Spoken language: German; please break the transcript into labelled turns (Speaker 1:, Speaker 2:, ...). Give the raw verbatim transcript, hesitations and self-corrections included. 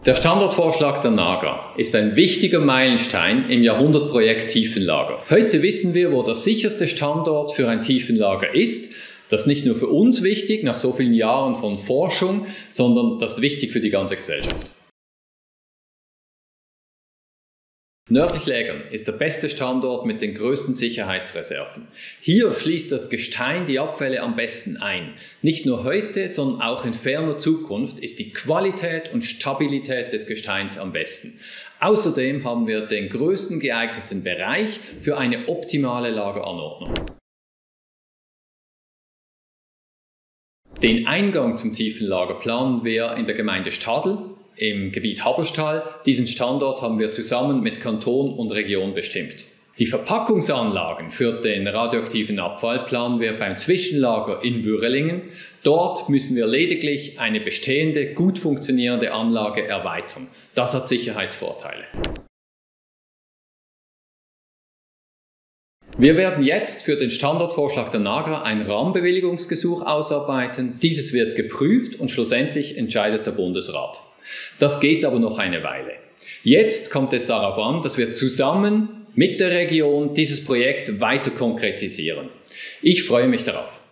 Speaker 1: Der Standortvorschlag der Nagra ist ein wichtiger Meilenstein im Jahrhundertprojekt Tiefenlager. Heute wissen wir, wo der sicherste Standort für ein Tiefenlager ist. Das ist nicht nur für uns wichtig, nach so vielen Jahren von Forschung, sondern das ist wichtig für die ganze Gesellschaft. Nördlich Lägern ist der beste Standort mit den größten Sicherheitsreserven. Hier schließt das Gestein die Abfälle am besten ein. Nicht nur heute, sondern auch in ferner Zukunft ist die Qualität und Stabilität des Gesteins am besten. Außerdem haben wir den größten geeigneten Bereich für eine optimale Lageranordnung. Den Eingang zum Tiefenlager planen wir in der Gemeinde Stadl im Gebiet Haberstall. Diesen Standort haben wir zusammen mit Kanton und Region bestimmt. Die Verpackungsanlagen für den radioaktiven Abfall planen wir beim Zwischenlager in Würrelingen. Dort müssen wir lediglich eine bestehende, gut funktionierende Anlage erweitern. Das hat Sicherheitsvorteile. Wir werden jetzt für den Standortvorschlag der Nagra ein Rahmenbewilligungsgesuch ausarbeiten. Dieses wird geprüft und schlussendlich entscheidet der Bundesrat. Das geht aber noch eine Weile. Jetzt kommt es darauf an, dass wir zusammen mit der Region dieses Projekt weiter konkretisieren. Ich freue mich darauf.